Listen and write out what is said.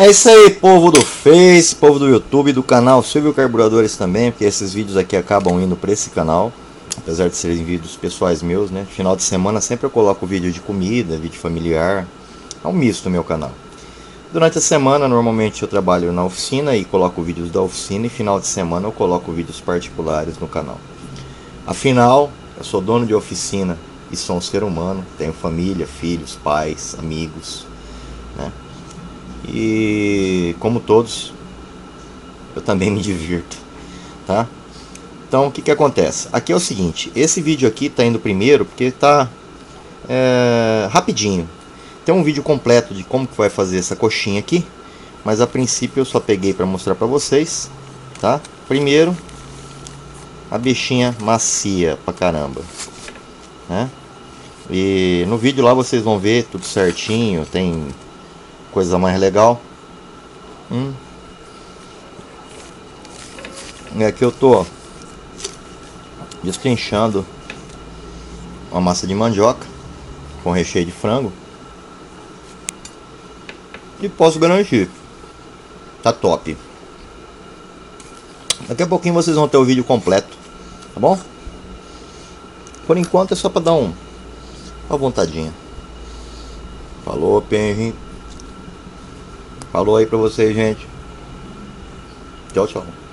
É isso aí, povo do Face, povo do YouTube, do canal Silvio Carburadores também, porque esses vídeos aqui acabam indo para esse canal, apesar de serem vídeos pessoais meus, né? Final de semana sempre eu coloco vídeo de comida, vídeo familiar, é um misto no meu canal. Durante a semana, normalmente eu trabalho na oficina e coloco vídeos da oficina, e final de semana eu coloco vídeos particulares no canal. Afinal, eu sou dono de oficina e sou um ser humano, tenho família, filhos, pais, amigos, né? E como todos, eu também me divirto, tá? Então o que acontece? Aqui é o seguinte, esse vídeo aqui tá indo primeiro porque tá rapidinho. Tem um vídeo completo de como que vai fazer essa coxinha aqui, mas a princípio eu só peguei para mostrar para vocês, tá? Primeiro, a bichinha macia pra caramba, né? E no vídeo lá vocês vão ver tudo certinho, tem coisa mais legal. E aqui eu tô destrinchando uma massa de mandioca com recheio de frango. E posso garantir, tá top. Daqui a pouquinho vocês vão ter o vídeo completo, tá bom? Por enquanto é só pra dar uma vontadinha. Falou, Penri. Falou aí pra vocês, gente. Tchau, tchau.